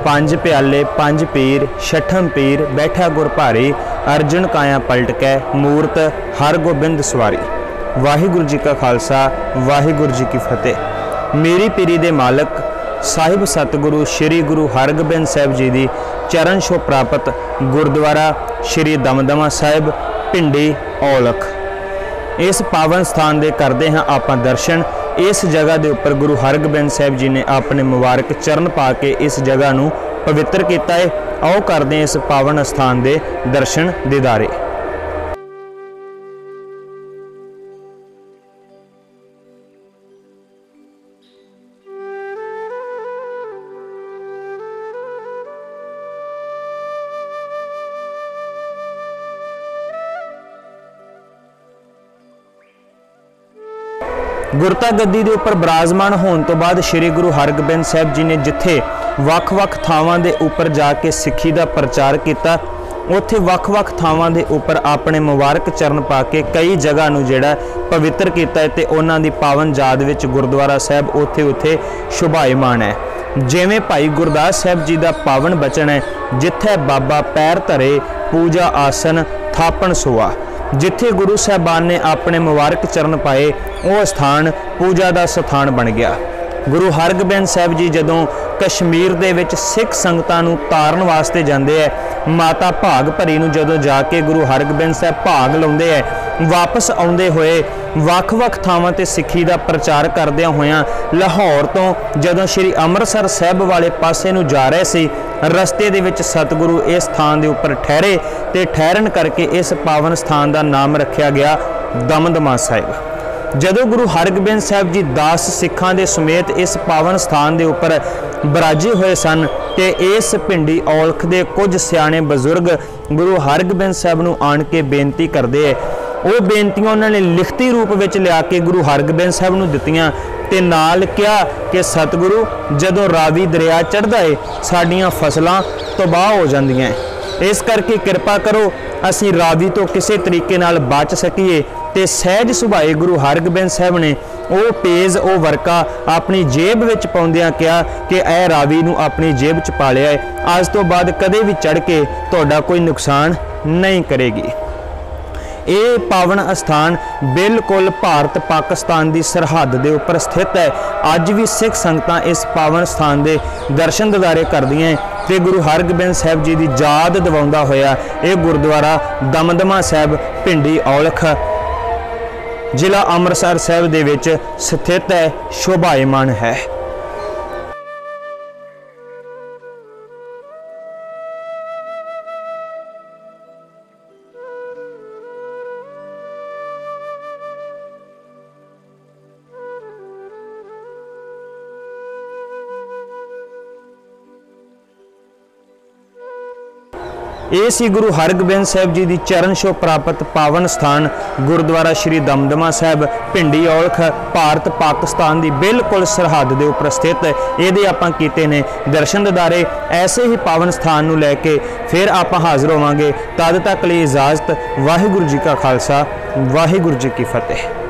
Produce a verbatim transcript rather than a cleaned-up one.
पंज प्याले पंज पीर छठम पीर बैठा गुर भारी अर्जुन काया पलट कै मूरत हर गोबिंद सवारी। वाहिगुरु जी का खालसा वाहिगुरु जी की फतेह। मेरी पीरी दे मालक साहिब सतगुरु श्री गुरु हरगोबिंद साहिब जी की चरण छो प्राप्त गुरुद्वारा श्री दमदमा साहिब पिंडी औलख, इस पावन स्थान दे करते हैं आपां दर्शन। इस जगह के उपर गुरु हरगोबिंद साहिब जी ने अपने मुबारक चरण पा के इस जगह नूं पवित्र किया है। आओ करते हैं इस पावन स्थान के दर्शन दीदारे। गुरता गद्दी के उपर विराजमान होने तो बाद श्री गुरु हरगोबिंद साहिब जी ने जिथे वख-वख थावां दे उपर जाके सिक्खी का प्रचार किया, उत्थे वख-वख थावां दे उपर अपने मुबारक चरण पा के कई जगह नूं जिहड़ा पवित्र किया ते उन्हां दी पावन याद विच गुरुद्वारा साहिब उत्थे उत्थे शोभायमान है। जिवें भाई गुरदास साहिब जी का पावन बचन है, जिथे बाबा पैर धरे पूजा आसन थापन सोआ। जिथे गुरु साहबान ने अपने मुबारक चरण पाए वह स्थान पूजा का स्थान बन गया। गुरु हरगोबिंद साहिब जी जदों कश्मीर दे विच सिख संगतां नूं तारन वास्ते जांदे है, माता भाग भरी नूं जदों जाके गुरु हरगोबिंद साहिब भाग लाउंदे है, वापस आउंदे होए वख-वख थावां ते सिੱਖੀ का प्रचार करदिआं होइआं लाहौर तो जदों श्री अमृतसर साहिब वाले पासे नूं जा रहे सी, रस्ते दे विच सतगुरु इस स्थान के उपर ठहरे ते ठहरन करके इस पावन स्थान का नाम रखा गया दमदमा साहिब। जदों गुरु हरगोबिंद साहिब जी दास सिखां दे समेत इस पावन स्थान के उपर बराजे हुए सन ते इस पिंडी औलख दे कुछ सियाणे बजुर्ग गुरु हरगोबिंद साहिब नूं आण के बेनती करते हैं। वो बेनतियां उन्होंने लिखती रूप में लिया के गुरु हरगोबिंद साहिब नूं दित्तियां ते नाल कहा कि सतगुरु जदों रावी दरिया चढ़दा है साडियां फसलां तबाह हो जांदियां, इस करके कृपा करो असीं रावी तो किसी तरीके नाल बच सकीए। ते सहज सुभाए गुरु हरगोबिंद साहिब ने वो पेज वो वर्का अपनी जेब विच पाउंदिआं कहा कि ऐ रावी नूं अपनी जेब च पा लिया है, अज तो बाद कदे भी चढ़ के तुहाडा कोई नुकसान नहीं करेगी। ये पावन स्थान बिल्कुल भारत पाकिस्तान की सरहद के उपर स्थित है। अज भी सिख संगतां इस पावन स्थान के दर्शन दीदारे करदियां हैं ते गुरु हरगोबिंद साहिब जी की याद दिवाउंदा होया ये गुरुद्वारा दमदमा साहिब पिंडी औलख जिला अमृतसर साहिब दे विच स्थित है, शोभायमान है। ये सी गुरु हरगोबिंद साहिब जी की चरण छो प्राप्त पावन स्थान गुरुद्वारा श्री दमदमा साहिब पिंडी औलख भारत पाकिस्तान की बिल्कुल सरहद के उपर स्थित। ये आपां कीते ने दर्शन दीदारे। ऐसे ही पावन स्थान नूं लैके फिर आपां हाज़र होवांगे। तद तक लई इजाजत। वाहिगुरु जी का खालसा वाहिगुरु जी की फतेह।